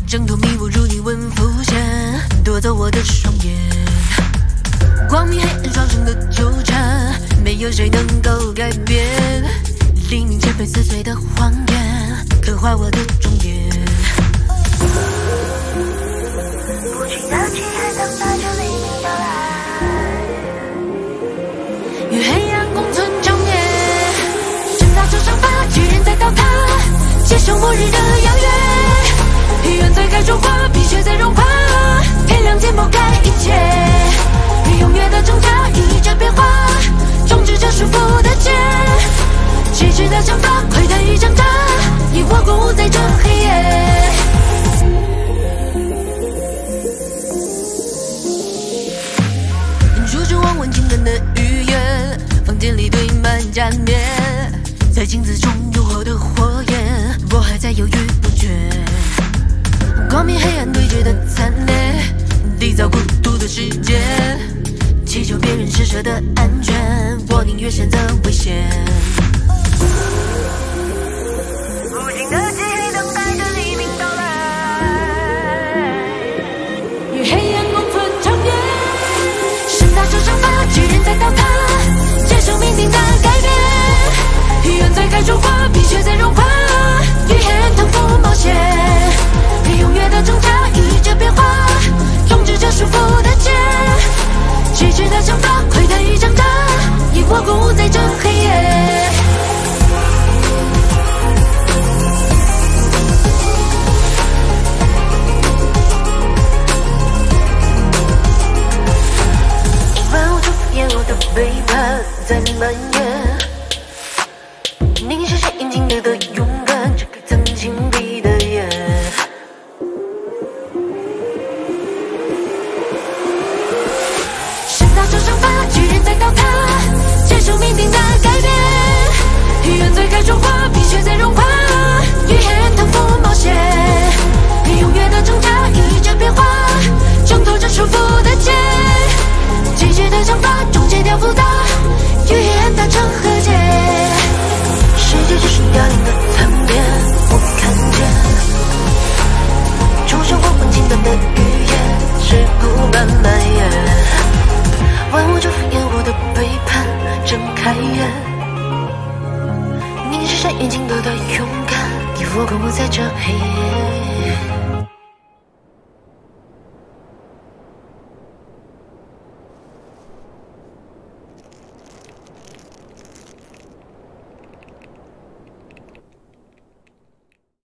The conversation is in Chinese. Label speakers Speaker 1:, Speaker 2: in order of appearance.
Speaker 1: 挣脱迷雾如逆纹浮现，夺走我的双眼。光明黑暗双生的纠缠，没有谁能够改变。黎明前被撕碎的谎言，刻画我的终点。
Speaker 2: 不去的期待等待着黎明到来，
Speaker 1: 与黑暗共存长眠。挣扎出伤疤，巨人在倒塌，接受末日的邀约。原罪该融化，碧血在融化，天亮前抹开一切。永远的挣扎，意义着变化，终止这束缚的结。极致的长发，窥探与挣扎，疑惑共舞在这黑夜。初中望闻情感的语言，房间里堆满假面，在镜子中诱惑的火焰，我还在犹豫不决。光明黑暗对决的惨烈，缔造孤独的世界，祈求别人施舍的安全，我宁愿选择危险。
Speaker 2: 无尽的漆黑等待着黎明到来，
Speaker 1: 与黑暗共存长眠。盛大出伤疤，巨人在倒塌，接受命定的改变。原罪该融化，碧血在融化，与黑暗同赴冒险。永远的挣扎，意义着变化，终止这束缚的结。极致的长发，窥探与挣扎，疑惑共舞在这黑夜。万物祝福烟火的背叛在蔓延，凝视谁眼睛里的勇敢，睁开曾经闭的眼。受伤疤，巨人在倒塌，接受命定的改变。原罪该融化，碧血在融化，与黑暗同赴冒险。永远的挣扎，意义着变化，挣脱这束缚的结。极致的长发，终结掉复杂，与黑暗达成和解。世界就是凋零的残片，我看见。出生或混情感的语言，是不慢蔓延。万物祝福烟火的背叛，睁开眼，凝视谁眼睛里的勇敢，疑惑共舞在这黑夜。